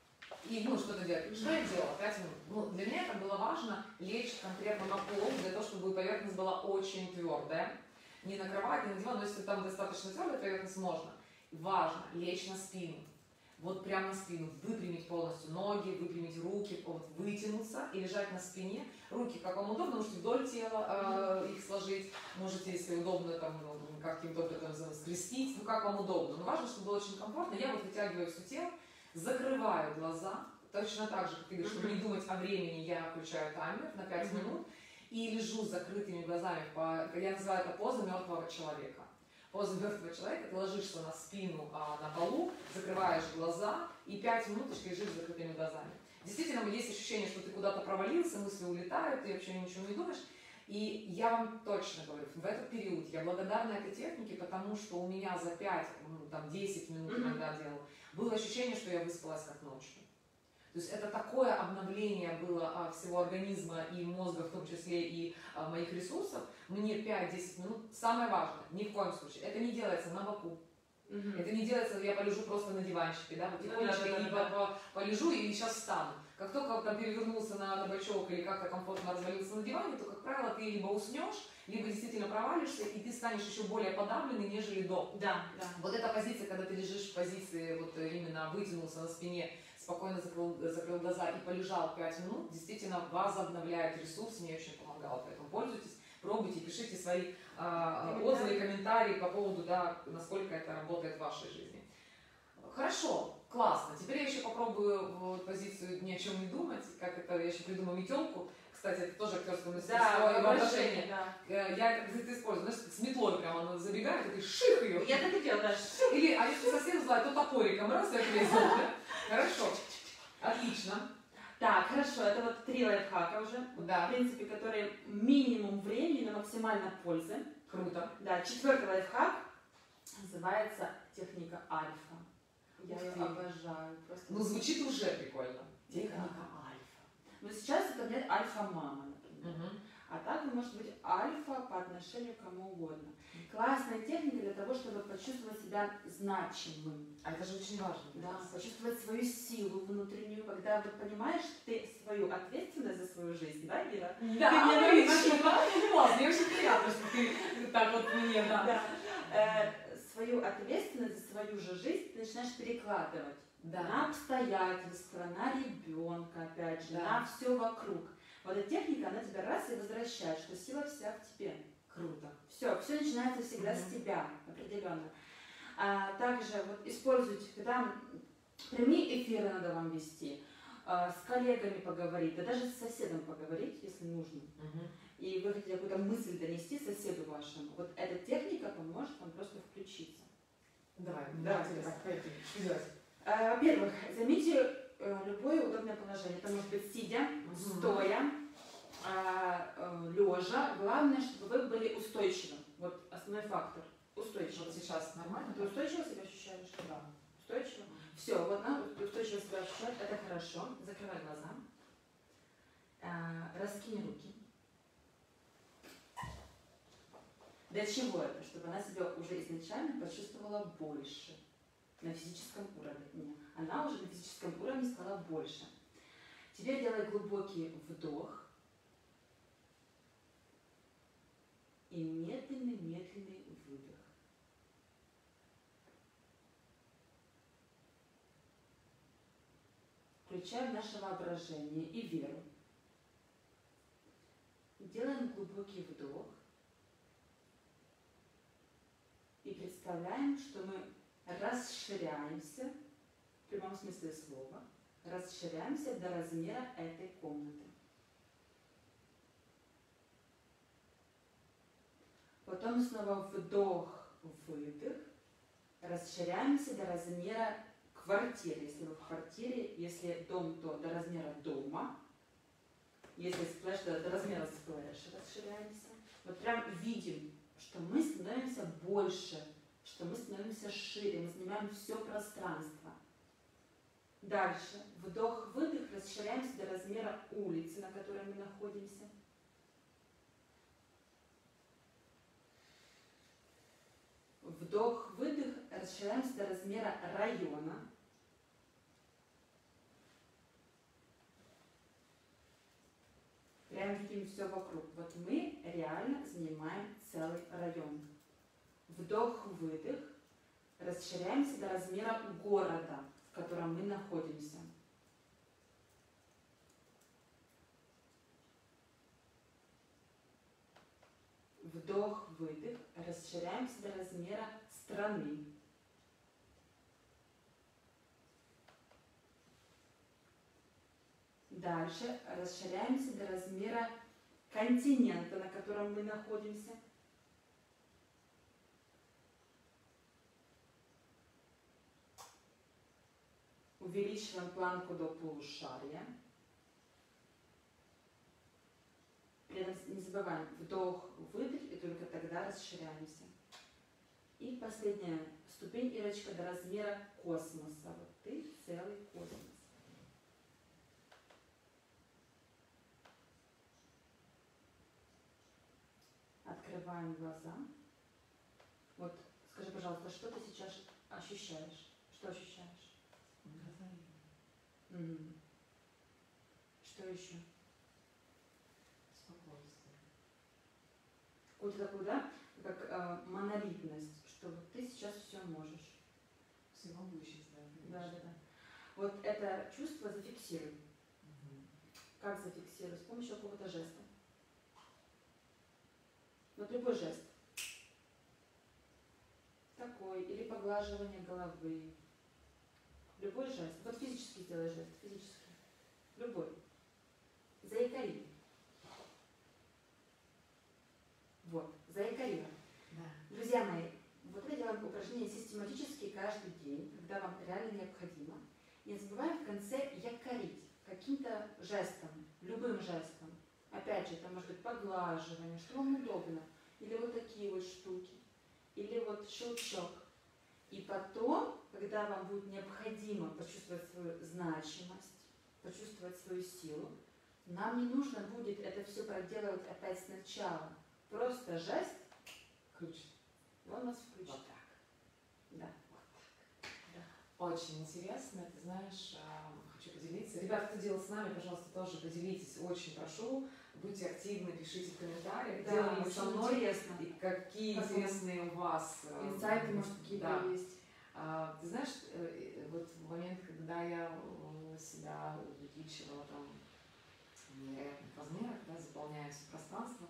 и ну, что-то делать. Что я делала? пять минут. Ну, для меня это было важно лечь конкретно на пол, для того, чтобы поверхность была очень твердая. Не на кровать, не на диван, но если там достаточно твердая поверхность, можно. Важно лечь на спину. Вот прямо на спину, выпрямить полностью ноги, выпрямить руки, вот, вытянуться и лежать на спине. Руки как вам удобно, можете вдоль тела э, их сложить, можете, если удобно, там, ну, каким-то образом скрестить, ну как вам удобно. Но важно, чтобы было очень комфортно. Я вот вытягиваю все тело, закрываю глаза, точно так же, как ты говоришь, чтобы не думать о времени, я включаю таймер на пять минут и лежу с закрытыми глазами. По, я называю это поза мертвого человека. Поза мертвого человека, ты ложишься на спину а, на полу, закрываешь глаза и пять минуточек лежишь с закрытыми глазами. Действительно, есть ощущение, что ты куда-то провалился, мысли улетают, ты вообще ничего не думаешь. И я вам точно говорю, в этот период я благодарна этой технике, потому что у меня за пять, ну, там, десять минут иногда делала, было ощущение, что я выспалась как ночью. То есть это такое обновление было а, всего организма и мозга, в том числе и а, моих ресурсов. Мне пять-десять минут, самое важное, ни в коем случае, это не делается на боку. Mm-hmm. Это не делается, я полежу просто на диванчике, да, вот тихонечко mm-hmm. и по, по, полежу и сейчас встану. Как только там перевернулся на, на бочок или как-то комфортно развалился на диване, то, как правило, ты либо уснешь, либо действительно провалишься, и ты станешь еще более подавленный, нежели до. Да, да. Вот эта позиция, когда ты лежишь в позиции, вот именно вытянулся на спине, спокойно закрыл, закрыл глаза и полежал пять минут, действительно возобновляет ресурс, мне очень помогало, поэтому пользуйтесь, пробуйте, пишите свои э, отзывы, комментарии по поводу, да, насколько это работает в вашей жизни. Хорошо, классно. Теперь я еще попробую вот позицию ни о чем не думать, как это, я еще придумаю метелку. Кстати, это тоже актерское мастерство и воображение. Да. Я это, кстати, использую, знаешь, с метлой прямо она забегает, и ты ших ее. Я так и делаю, да. Или, а если совсем злая, то топориком раз и отрезал, да? Хорошо. Отлично. Так, хорошо, это вот три лайфхака уже, да. в принципе, которые минимум времени, но максимально пользы. Круто. Да, четвертый лайфхак называется техника альфа. Я ее обожаю. Просто ну, звучит уже прикольно. Техника да. альфа. Но сейчас это нет альфа-мама, например. Угу. А так вы можете быть альфа по отношению к кому угодно. Классная техника для того, чтобы почувствовать себя значимым. А это же очень важно. Да, почувствовать свою силу внутреннюю, когда вот понимаешь ты свою ответственность за свою жизнь, да, Ира? Да, ты мне нравится. Класс, мне очень приятно, что ты так вот мне, да. да. Э, свою ответственность за свою же жизнь ты начинаешь перекладывать да. на обстоятельства, на ребенка, опять же, да. на все вокруг. Вот эта техника, она тебя раз и возвращает, что сила вся в тебе. Круто. Все, все начинается всегда mm-hmm. с тебя, определенно. А, также вот используйте, когда прямые эфиры надо вам вести, а, с коллегами поговорить, да даже с соседом поговорить, если нужно. Mm-hmm. И вы хотите какую-то мысль донести соседу вашему. Вот эта техника поможет вам просто включиться. Давай, да, давай, давай. А, во-первых, займите любое удобное положение. Это может быть сидя, mm-hmm. стоя, лежа. Главное, чтобы вы были устойчивы. Вот основной фактор. Устойчиво. Вот сейчас нормально? Ты устойчиво себя ощущаешь? Да. Устойчиво? Mm-hmm. Все, вот надо устойчиво себя ощущать. Это хорошо. Закрывай глаза. Раскинь руки. Для чего это? Чтобы она себя уже изначально почувствовала больше. На физическом уровне. Она уже на физическом уровне стала больше. Теперь делай глубокий вдох. И медленный-медленный выдох. включаем наше воображение и веру. Делаем глубокий вдох. И представляем, что мы расширяемся, в прямом смысле слова, расширяемся до размера этой комнаты. Потом снова вдох, выдох. Расширяемся до размера квартиры. Если вы в квартире, если дом, то до размера дома. Если сплэш, то до размера сплэша расширяемся. Вот прям видим, что мы становимся больше, что мы становимся шире, мы занимаем все пространство. Дальше. Вдох-выдох, расширяемся до размера улицы, на которой мы находимся. Вдох-выдох, расширяемся до размера района. Прям видим все вокруг. Вот мы реально занимаем целый район. Вдох-выдох, расширяемся до размера города, в котором мы находимся. Вдох-выдох, расширяемся до размера страны. Дальше расширяемся до размера континента, на котором мы находимся. Увеличиваем планку до полушария. При этом не забываем вдох, выдох, и только тогда расширяемся. И последняя ступень, Ирочка, до размера космоса. Вот ты целый космос. Открываем глаза. Вот, скажи, пожалуйста, что ты сейчас ощущаешь? Что ощущаешь? Угу. Что еще? Спокойствие. Какую-то такую, да, как э, монолитность, что вот ты сейчас все можешь. Всемогущесть, да. Да, да, да. Вот это чувство зафиксируй. Угу. Как зафиксируй? С помощью какого-то жеста. Вот любой жест. Такой. Или поглаживание головы. Любой жест. Вот физически сделай жест. Физически. Любой. Заикари. Вот. Заикари. Да. Друзья мои, вот это делаем упражнение систематически каждый день, когда вам реально необходимо. Не забываем в конце якорить каким-то жестом, любым жестом. Опять же, это может быть поглаживание, что вам удобно. Или вот такие вот штуки. Или вот щелчок. И потом, когда вам будет необходимо почувствовать свою значимость, почувствовать свою силу, нам не нужно будет это все проделывать опять сначала. Просто жест, Ключ. и он нас включит. Вот так. Да. Вот так. Да. Очень интересно, ты знаешь, хочу поделиться. Ребята, кто делал с нами, пожалуйста, тоже поделитесь. Очень прошу. Будьте активны, пишите в комментариях, Да, делали со мной, интересно. и какие как интересные у вас инсайты, может, какие-то да. есть. А, ты знаешь, вот в момент, когда я себя увеличивала там в невероятных размерах, да, заполняя все пространство,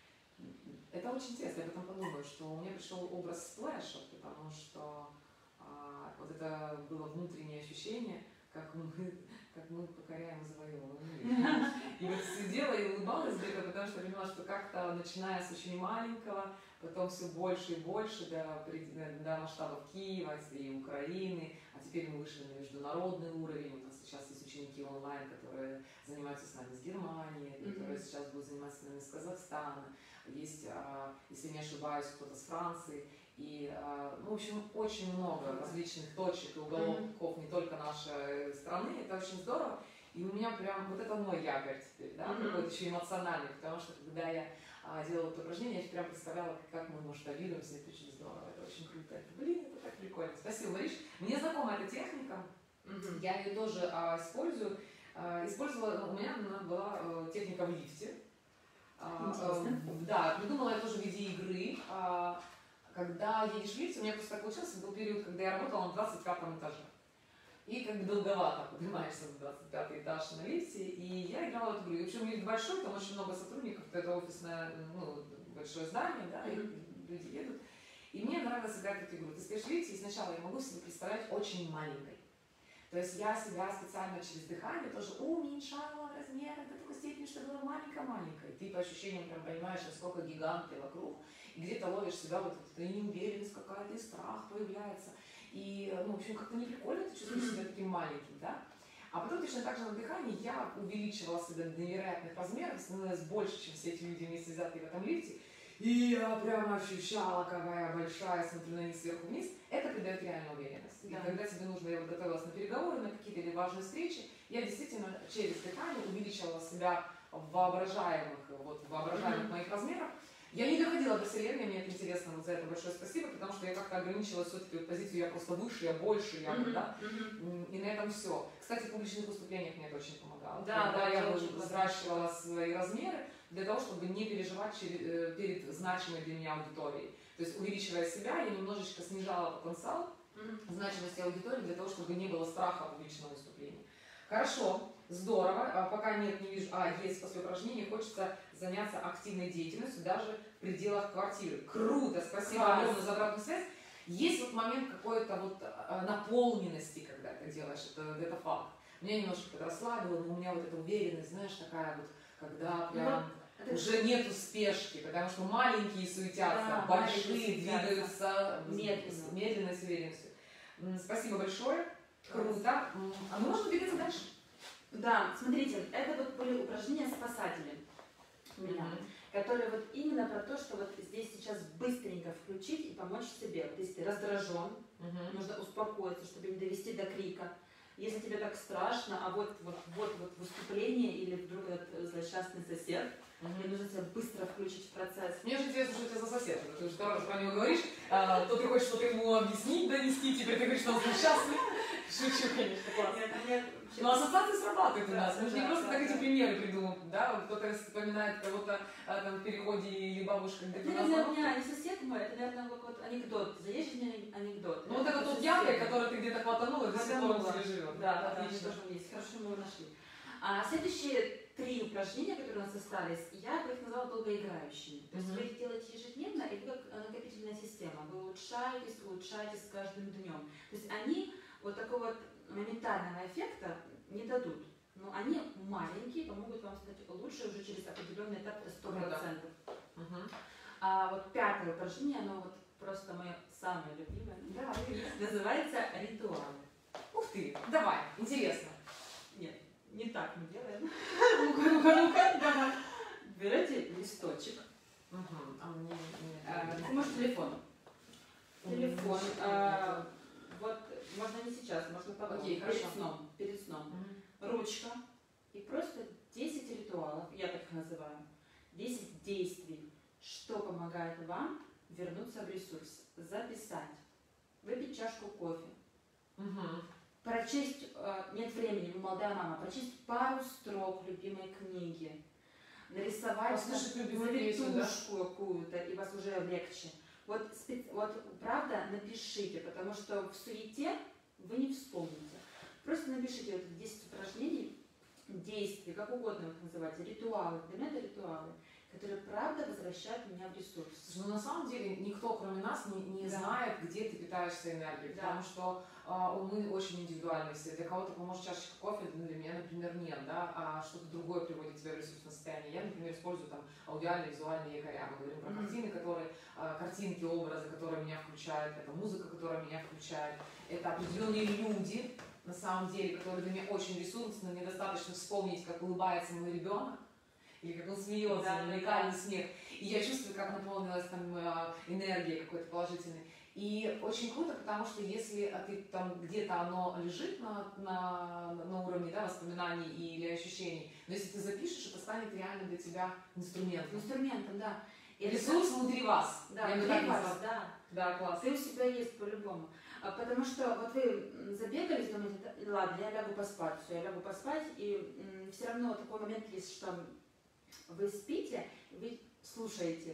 это очень интересно, я об этом подумаю, что у меня пришел образ сплэша, потому что а, вот это было внутреннее ощущение, как мы, как мы покоряем и завоевываем мир. И вот сидела и улыбалась где-то, потому что поняла, что как-то начиная с очень маленького, потом все больше и больше до, до масштабов Киева и Украины, а теперь мы вышли на международный уровень. У нас сейчас есть ученики онлайн, которые занимаются с нами с Германии, которые mm-hmm. сейчас будут заниматься с нами с Казахстана. Есть, если не ошибаюсь, кто-то с Франции. И, ну, в общем, очень много различных точек и уголков, mm-hmm. не только нашей страны. Это очень здорово. И у меня прям вот это мой якорь теперь, да, mm-hmm. какой-то еще эмоциональный, потому что когда я а, делала это упражнение, я прям представляла, как мы масштабируемся, это очень здорово, это очень круто. Это, блин, это так прикольно. Спасибо, Мариш. Мне знакома эта техника, mm-hmm. я ее тоже а, использую. А, использовала, у меня она была а, техника в лифте. А, а, да, придумала я тоже в виде игры. А, когда едешь в лифте, у меня просто так получилось, был период, когда я работала на двадцать пятом этаже. и как бы долговато поднимаешься на двадцать пятый этаж на лифте, и я играла в эту игру. И причем лифт большой, там очень много сотрудников, это офисное, ну, большое здание, да, и люди едут. И мне нравилось играть в эту игру. Ты стоишь в лифте, и сначала я могу себе представлять очень маленькой. То есть я себя специально через дыхание тоже уменьшала размеры до такой степени, что была маленькая-маленькая. Ты по ощущениям прям понимаешь, насколько гигант ты вокруг, и где-то ловишь себя, вот эта неуверенность какая-то, и страх появляется. И, ну, в общем, как-то не прикольно, ты чувствуешь себя таким маленьким, да? А потом точно так же на дыхании я увеличивала себя до невероятных размеров, становилась больше, чем все эти люди вместе взятые в этом лифте. И я прямо ощущала, какая я большая, смотрю на них сверху вниз. Это придает реальную уверенность. Да. И когда тебе нужно, я вот готовилась на переговоры, на какие-то или важные встречи, я действительно через дыхание увеличивала себя в воображаемых, вот, в воображаемых mm-hmm. моих размерах. Я не доходила до вселенной, мне это интересно, вот за это большое спасибо, потому что я как-то ограничилась все-таки вот позицию, я просто выше, я больше, я mm-hmm. да, mm-hmm. и на этом все. Кстати, в публичных выступлениях мне это очень помогало. Да, когда да, я взращивала свои размеры для того, чтобы не переживать перед значимой для меня аудиторией. То есть, увеличивая себя, я немножечко снижала потенциал mm-hmm. значимости аудитории для того, чтобы не было страха публичного выступления. Хорошо, здорово, а пока нет, не вижу, а есть после упражнения, хочется заняться активной деятельностью даже в пределах квартиры. Круто, спасибо огромное за обратную связь. Есть вот момент какой-то вот наполненности, когда ты делаешь, это, это факт. Меня немножко это расслабило, но у меня вот эта уверенность, знаешь, такая вот, когда прям ну, уже нету спешки, потому что маленькие суетятся, да, большие двигаются медленно, медленно с уверенностью. Спасибо большое. Круто. А мы можем двигаться дальше? Да, смотрите, это вот были упражнения спасатели у меня, mm-hmm. которые вот именно про то, что вот здесь сейчас быстренько включить и помочь себе. Вот если ты раздражен, mm-hmm. нужно успокоиться, чтобы не довести до крика. Если тебе так страшно, а вот вот вот, вот выступление или вдруг этот злосчастный сосед, mm-hmm. мне нужно тебя быстро включить в процесс. Мне же интересно, что у тебя за сосед. Ты уже второй раз про него говоришь, а, то ты хочешь что-то ему объяснить, донести, теперь ты говоришь, что он злосчастный. Шучу, конечно, классно. Нет, нет, но ассоциации срабатывают у нас. Мы же не просто так эти примеры придумываем, да? Кто-то вспоминает кого-то там в переходе или бабушка где-то на остановке. Это, наверное, не сосед мой, это, наверное, вот анекдот, заезженный анекдот. Ну вот это тот яблок, который ты где-то хватанула, до сих пор он себе живет. Да, отлично. Тоже есть. Хорошо, мы его нашли. А следующие три упражнения, которые у нас остались, я бы их назвала долгоиграющими. То есть вы их делаете ежедневно, и вы как накопительная система. Вы улучшаетесь, улучшаетесь с каждым днем. То есть они вот такого вот моментального эффекта не дадут. Но они маленькие, помогут вам стать лучше уже через определенный этап сто процентов. Угу. А вот пятое упражнение, оно вот просто мое самое любимое. Да, называется ритуалы. Ух ты, давай, интересно. Нет, не так мы делаем. Ну-ка, ну-ка, ну-ка, давай. Берете листочек. Угу. А мне, а, может телефон. Телефон. А, вот можно не сейчас, можно потом. Окей, перед хорошо. сном. Перед сном. Угу. Ручка. И просто десять ритуалов, я так их называю. десять действий, что помогает вам вернуться в ресурс. Записать. Выпить чашку кофе. Угу. Прочесть, э, нет времени, вы молодая мама, прочесть пару строк любимой книги. Нарисовать завитушку да? какую-то, и вас уже легче. Вот, вот правда напишите, потому что в суете вы не вспомните. Просто напишите вот десять упражнений, действий, как угодно их называйте, ритуалы. Для меня это ритуалы, которые правда возвращают меня в ресурс. Но на самом деле никто, кроме нас, не, не да. знает, где ты питаешься энергией, да. потому что а, мы очень индивидуальны все. Для кого-то поможет чашечка кофе, для меня, например, нет, да, а что-то другое приводит тебя в ресурсное состояние. Я, например, использую там аудиальные, визуальные якоря. Мы говорим про mm-hmm. картины, которые, а, картинки, образы, которые меня включают, это музыка, которая меня включает, это определенные люди, на самом деле, которые для меня очень ресурсны. Мне достаточно вспомнить, как улыбается мой ребенок, или как он смеется, да, уникальный да. смех. И я чувствую, как наполнилась там энергией какой-то положительной. И очень круто, потому что если ты там где-то оно лежит на, на, на уровне да, воспоминаний или ощущений, но если ты запишешь, это станет реально для тебя инструментом. Инструментом, да. И ресурс это... внутри вас. Да, я внутри вас, да. Да, класс. Ты у себя есть по-любому. Потому что вот вы забегались, думаете, ладно, я лягу поспать, все, я лягу поспать, и м, все равно такой момент есть, что вы спите, вы слушаете,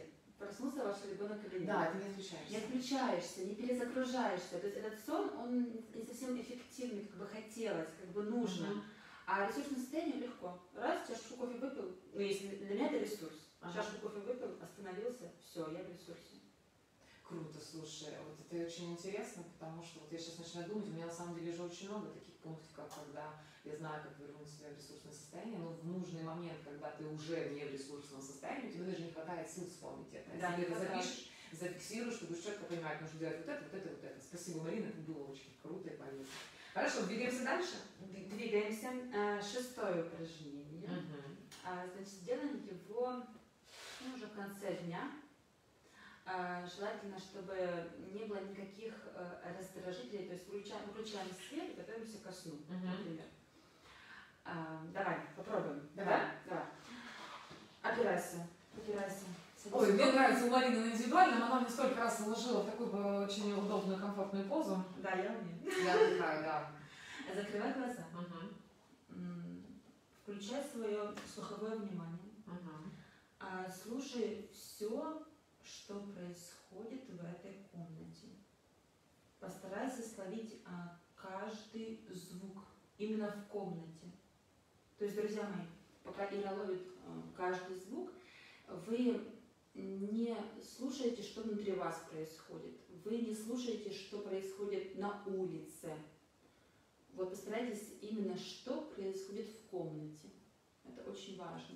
проснулся ваш ребенок или нет. Да, ты не отключаешься. Не отключаешься, не перезагружаешься. То есть этот сон, он не совсем эффективный, как бы хотелось, как бы нужно. Uh-huh. А ресурсное состояние легко. Раз, чашку кофе выпил, ну если для меня это ресурс. Uh-huh. Чашку кофе выпил, остановился, все, я в ресурсе. Круто, слушай, вот это очень интересно, потому что вот я сейчас начинаю думать, у меня на самом деле же очень много таких пунктиков, когда я знаю, как вернуть себя в ресурсное состояние, но в нужный момент, когда ты уже не в ресурсном состоянии, у тебя даже не хватает сил вспомнить это. Да, если ты это запишешь, зафиксируешь, ты будешь четко понимать, нужно делать вот это, вот это, вот это. Спасибо, Марина, это было очень круто и полезно. Хорошо, двигаемся дальше? Двигаемся. Шестое упражнение. Uh-huh. Значит, делаем его ну, уже в конце дня. Желательно, чтобы не было никаких раздражителей, то есть включаем, выключаем свет и готовимся ко сну, uh-huh. например. Давай, попробуем. Давай. Давай. Опирайся. Опирайся. Ой, мне нравится у Марины на индивидуальном, она мне столько раз уложила в такую очень удобную, комфортную позу. Да, я умею. Я отдыхаю, да. Закрывай глаза. Uh-huh. Включай свое слуховое внимание. Uh-huh. Слушай все, что происходит в этой комнате. Постарайся словить каждый звук именно в комнате. То есть, друзья мои, пока Ира ловит каждый звук, вы не слушаете, что внутри вас происходит. Вы не слушаете, что происходит на улице. Вот постарайтесь именно, что происходит в комнате. Это очень важно.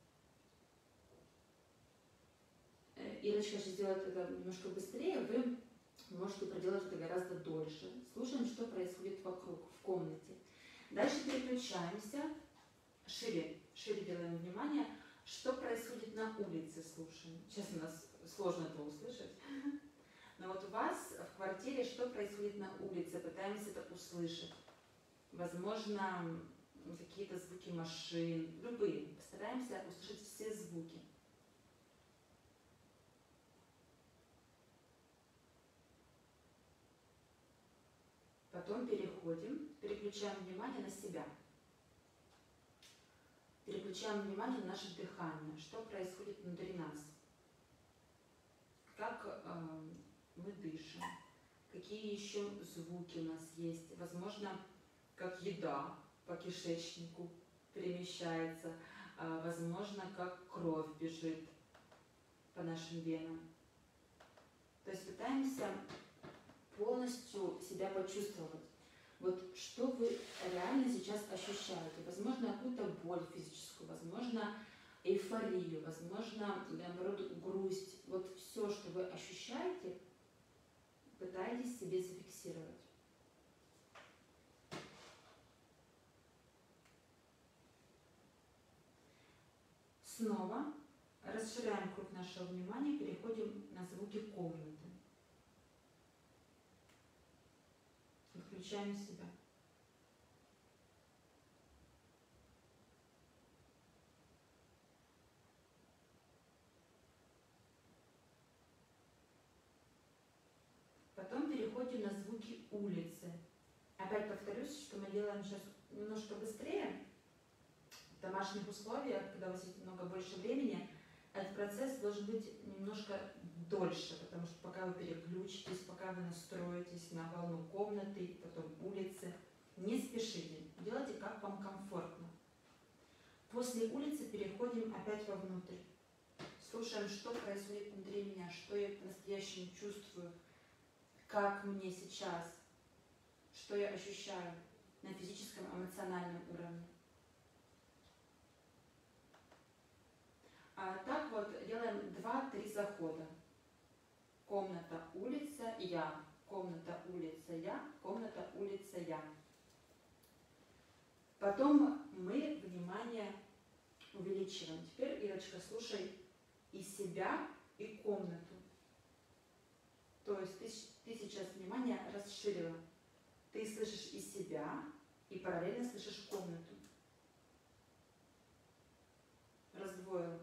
Ирочка сейчас делает это немножко быстрее, вы можете проделать это гораздо дольше. Слушаем, что происходит вокруг, в комнате. Дальше переключаемся, шире, шире делаем внимание, что происходит на улице, слушаем. Сейчас у нас сложно это услышать. Но вот у вас в квартире, что происходит на улице, пытаемся это услышать. Возможно, какие-то звуки машин, любые. Постараемся услышать все звуки. Потом переходим, переключаем внимание на себя. Переключаем внимание на наше дыхание. Что происходит внутри нас? Как э, мы дышим? Какие еще звуки у нас есть? Возможно, как еда по кишечнику перемещается. Э, возможно, как кровь бежит по нашим венам. То есть пытаемся полностью себя почувствовать. Вот что вы реально сейчас ощущаете? Возможно, какую-то боль физическую, возможно, эйфорию, возможно, наоборот, грусть. Вот все, что вы ощущаете, пытайтесь себе зафиксировать. Снова расширяем круг нашего внимания, переходим на звуки комнаты. Включаем себя. Потом переходим на звуки улицы. Опять повторюсь, что мы делаем сейчас немножко быстрее. В домашних условиях, когда у вас есть много больше времени, этот процесс должен быть немножко дольше, потому что пока вы переключитесь, пока вы настроитесь на волну комнаты, потом улицы, не спешите, делайте как вам комфортно. После улицы переходим опять вовнутрь. Слушаем, что происходит внутри меня, что я по-настоящему чувствую, как мне сейчас, что я ощущаю на физическом, эмоциональном уровне. А так вот делаем два-три захода. Комната, улица, я. Комната, улица, я. Комната, улица, я. Потом мы внимание увеличиваем. Теперь, Ирочка, слушай и себя, и комнату. То есть ты, ты сейчас внимание расширила. Ты слышишь и себя, и параллельно слышишь комнату. Раздвоила.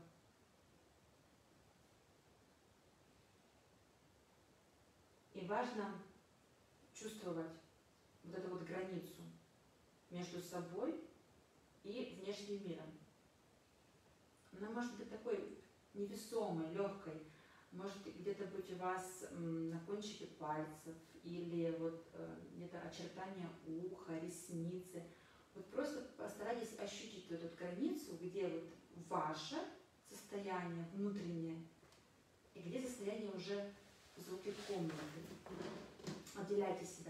И важно чувствовать вот эту вот границу между собой и внешним миром. Она может быть такой невесомой, легкой. может где-то быть у вас м, на кончике пальцев или вот э, где-то очертания уха, ресницы. Вот просто постарайтесь ощутить вот эту границу, где вот ваше состояние внутреннее и где состояние уже звуки комнаты. Отделяйте себя.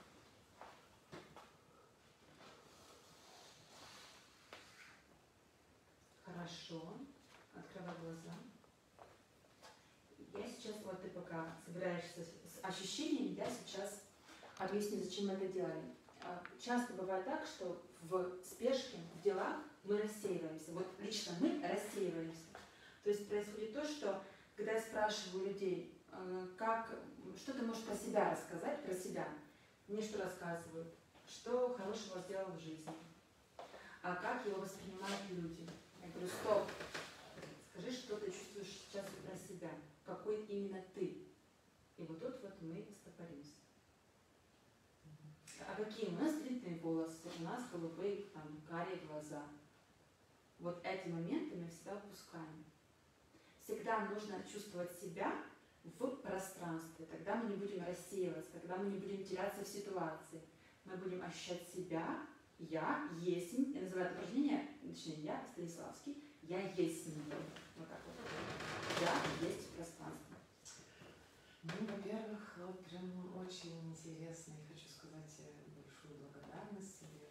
Хорошо. Открывай глаза. Я сейчас, вот ты пока собираешься с ощущениями, я сейчас объясню, зачем мы это делали. Часто бывает так, что в спешке, в делах мы рассеиваемся. Вот лично мы рассеиваемся. То есть происходит то, что когда я спрашиваю людей, как, что ты можешь про себя рассказать, про себя, мне что рассказывают, что хорошего сделал в жизни, а как его воспринимают люди. Я говорю, стоп, скажи, что ты чувствуешь сейчас про себя, какой именно ты. И вот тут вот мы стопоримся. А какие у нас длинные волосы, у нас голубые, там, карие глаза. Вот эти моменты мы всегда упускаем. Всегда нужно чувствовать себя в пространстве, тогда мы не будем рассеиваться, тогда мы не будем теряться в ситуации. Мы будем ощущать себя, я есть, я называю это упражнение, точнее я, Станиславский, я есть себя. Вот так вот. Я есть в пространстве. Ну, во-первых, вот прям очень интересно, и хочу сказать большую благодарность тебе.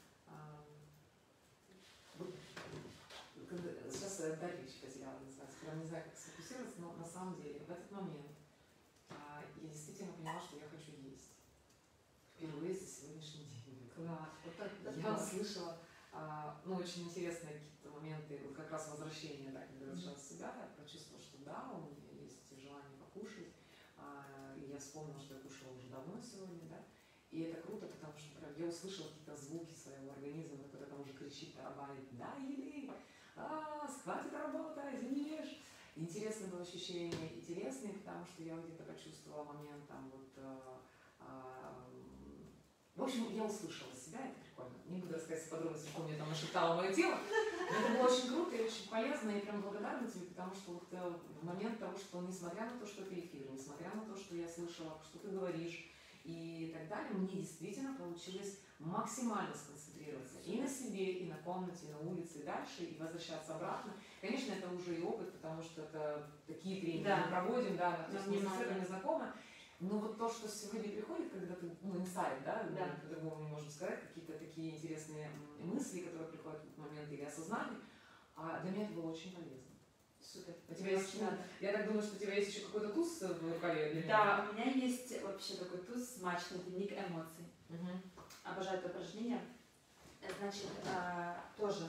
Сейчас Дарья потеряла называется, прям не знаю, как сфокусироваться, но на самом деле в этот момент а, я действительно поняла, что я хочу есть. Впервые за сегодняшний день. Класс. Вот так, я да. услышала, а, ну, очень интересные какие-то моменты, вот как раз возвращения, да, когда я возвращалась в себя, я почувствовала, что да, у меня есть желание покушать. А, и я вспомнила, что я кушала уже давно сегодня, да. И это круто, потому что прям я услышала какие-то звуки своего организма, когда там уже кричит, тарабанит, да, или а, хватит работать, не ешь. Интересное было ощущение, интересное, потому что я где-то почувствовала момент там вот, а, а, в общем, я услышала себя, это прикольно. Не буду рассказать подробности, что мне там нашептало мое тело, но это было очень круто и очень полезно, и прям благодарна тебе, потому что вот в момент того, что несмотря на то, что это эфир, несмотря на то, что я слышала, что ты говоришь, и так далее, мне действительно получилось максимально сконцентрироваться и на себе, и на комнате, и на улице, и дальше, и возвращаться обратно. Конечно, это уже и опыт, потому что это такие тренинги да. мы проводим, да, то есть мы с этим не знакомы. Но вот то, что сегодня приходит, когда ты, ну, инсайт, да, да. по-другому не можем сказать, какие-то такие интересные мысли, которые приходят в этот момент, или осознание, а для меня это было очень полезно. Супер. У тебя есть, надо. Я так думаю, что у тебя есть еще какой-то туз в рукаве для меня. Да, у меня есть вообще такой туз, смачный дневник эмоций. Угу. Обожаю это упражнение. Значит, а, тоже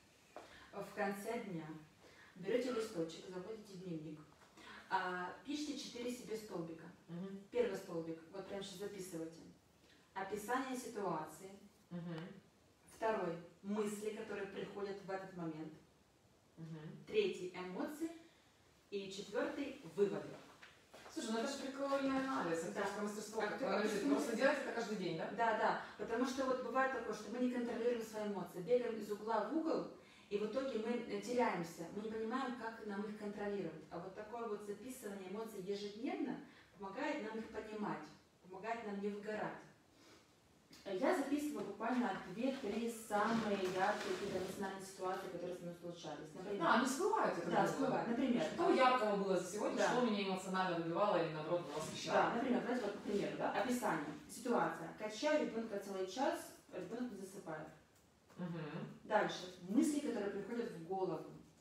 в конце дня берете листочек, заходите в дневник, а, пишите четыре себе столбика. Угу. Первый столбик, вот прямо сейчас записывайте. Описание ситуации. Угу. Второй, мысли, которые приходят в этот момент. Угу. Третий, эмоции. И четвертый, выводы. Слушай, ну это же прикольный анализ, актерское мастерство. Как а ты, просто делать это каждый день, да? Да, да. Потому что вот бывает такое, что мы не контролируем свои эмоции. Бегаем из угла в угол, и в итоге мы теряемся. Мы не понимаем, как нам их контролировать. А вот такое вот записывание эмоций ежедневно помогает нам их понимать, помогает нам не выгорать. Я записываю буквально две-три самые яркие какие-то эмоциональные ситуации, которые со мной случались. Например, а, они всплывают это? Да, всплывают. Например. Что яркого было за сегодня, да. что меня эмоционально выбивало или наоборот восхищало? Да, например, давайте вот, к примеру, да, описание, ситуация. Качаю ребенка целый час, ребенок не засыпает. Угу. Дальше. Мысли, которые приходят в голову.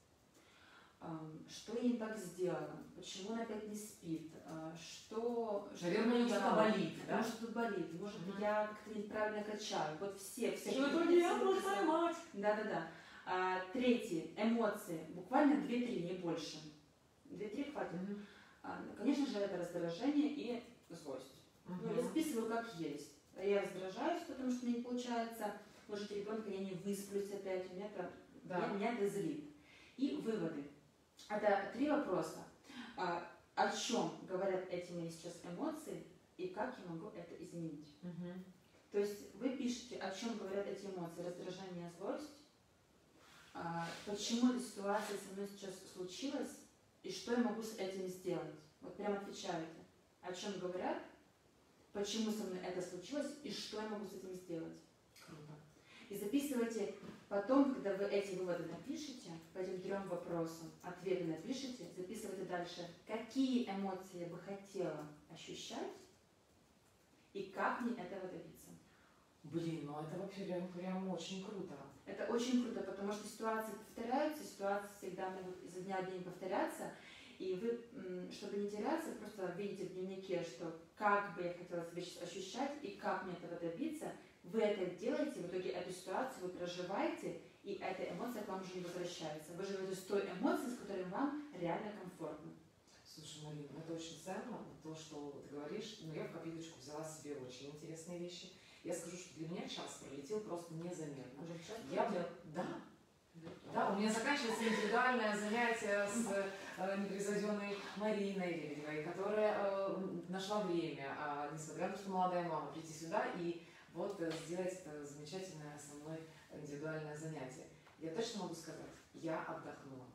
Что я не так сделала, почему он опять не спит, что... Наверное, что-то болит, да? Может, что-то болит, может, mm-hmm. я как-то неправильно качаю. Вот все, все... Что это я должна мать? Да-да-да. А, третье, эмоции, буквально две-три, не больше. Две-три хватит. Mm-hmm. А, конечно же, это раздражение и злость. Mm-hmm. Ну, я списываю как есть. Я раздражаюсь, потому что мне не получается, может, ребенка я не высплюсь опять, меня это, да. меня, меня это злит. И выводы. Это три вопроса. А, о чем говорят эти мои сейчас эмоции и как я могу это изменить? Угу. То есть вы пишете, о чем говорят эти эмоции, раздражение, злость, а, почему эта ситуация со мной сейчас случилась и что я могу с этим сделать. Вот прям отвечайте, о чем говорят, почему со мной это случилось и что я могу с этим сделать. Круто. И записывайте потом, когда вы эти выводы напишите, по этим трем вопросам, ответы напишите, записывайте дальше, какие эмоции я бы хотела ощущать и как мне этого добиться. Блин, ну это вообще прям, прям очень круто. Это очень круто, потому что ситуации повторяются, ситуации всегда могут изо дня в день повторяться, и вы, чтобы не теряться, просто видите в дневнике, что как бы я хотела себя сейчас ощущать и как мне этого добиться, вы это делаете, в итоге эту ситуацию вы проживаете, и эта эмоция к вам уже не возвращается. Вы живете с той эмоцией, с которой вам реально комфортно. Слушай, Марина, это очень ценно, то, что ты говоришь. Но я в копилочку взяла себе очень интересные вещи. Я скажу, что для меня час пролетел просто незаметно. Уже час я пролетел? Да. Да, у меня заканчивается индивидуальное занятие с э, непревзойденной Мариной Лебедевой, которая э, нашла время, э, несмотря на то, что молодая мама, прийти сюда и вот э, сделать это замечательное со мной индивидуальное занятие. Я точно могу сказать, я отдохнула.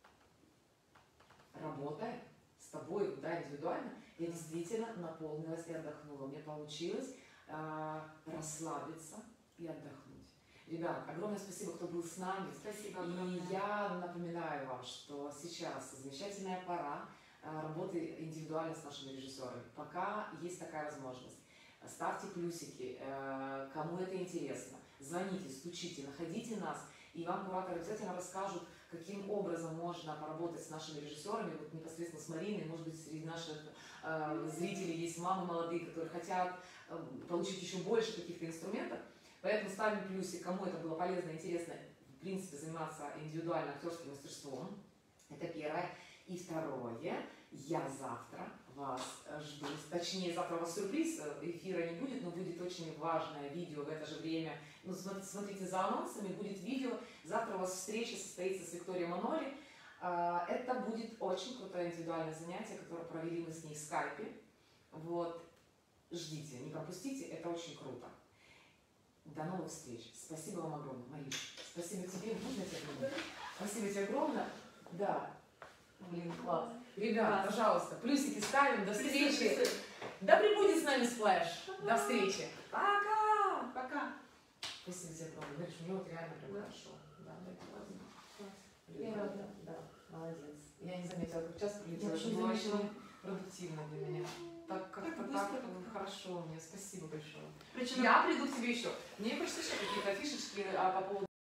Работая с тобой, да, индивидуально, я действительно наполнилась и отдохнула. Мне получилось э, расслабиться и отдохнуть. Ребят, огромное спасибо, кто был с нами. Спасибо И огромное. я напоминаю вам, что сейчас замечательная пора работы индивидуально с нашими режиссерами. Пока есть такая возможность. Ставьте плюсики, кому это интересно. Звоните, стучите, находите нас. И вам кураторы обязательно расскажут, каким образом можно поработать с нашими режиссерами, вот непосредственно с Мариной. Может быть, среди наших э, зрителей есть мамы молодые, которые хотят э, получить еще больше каких-то инструментов. Поэтому ставим плюсик, кому это было полезно и интересно, в принципе, заниматься индивидуально актерским мастерством. Это первое. И второе, я завтра вас жду. Точнее, завтра у вас сюрприз, эфира не будет, но будет очень важное видео в это же время. Ну, смотрите, смотрите за анонсами, будет видео. Завтра у вас встреча состоится с Викторией Маноли. Это будет очень крутое индивидуальное занятие, которое провели мы с ней в скайпе. Вот. Ждите, не пропустите, это очень круто. До новых встреч. Спасибо вам огромное, Марина. Спасибо тебе. Можно тебе огромное? Спасибо тебе огромное. Да. Блин, класс. Ребят, пожалуйста, плюсики ставим. До встречи. Да пребудет с нами Сплэш. До встречи. Пока. Пока. Спасибо тебе огромное. Говоришь, мне вот реально прям Да. хорошо. Да, да, классно. Я рада. Да, молодец. Я не заметила, как часто прилетела. Я Это вообще было не очень заметила. продуктивно для меня. Так как-то Так так быстро. хорошо мне. Спасибо большое. Причем Я приду к тебе еще. Мне хочется еще какие-то фишечки а, по поводу